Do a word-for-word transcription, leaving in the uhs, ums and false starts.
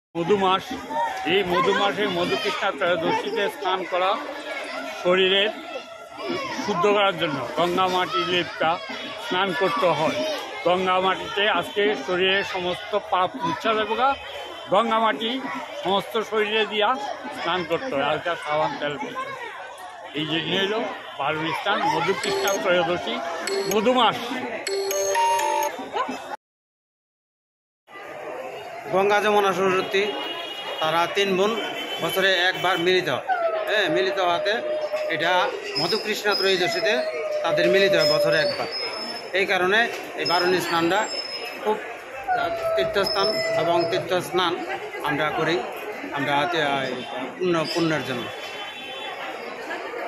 মধু মাস, এই মধু মাসে মধুকৃষ্ণা ত্রয়োদশীতে স্নান করা শরীরের শুদ্ধ করার জন্য গঙ্গা মাটি লেপটা স্নান করতে হয়। গঙ্গা মাটিতে আজকে শরীরের সমস্ত পাপ মুছা যাবে, গঙ্গা মাটি সমস্ত শরীরে দিয়া স্নান করতে হয়। আজকে সাবান তেল এই জন্য হইল বারুণী স্নান, মধুকৃষ্ণা ত্রয়োদশী, মধু মাস। গঙ্গা যমুনা সরস্বতী তারা তিন বোন বছরে একবার মিলিত হ্যাঁ মিলিত হওয়াতে এটা মধুকৃষ্ণা ত্রয়োদশীতে তাদের মিলিত হয় বছরে একবার। এই কারণে এই বারুণী স্নানটা খুব তীর্থস্থান এবং তীর্থ স্নান আমরা করি আমরা পুণ্য পুণ্যের জন্য।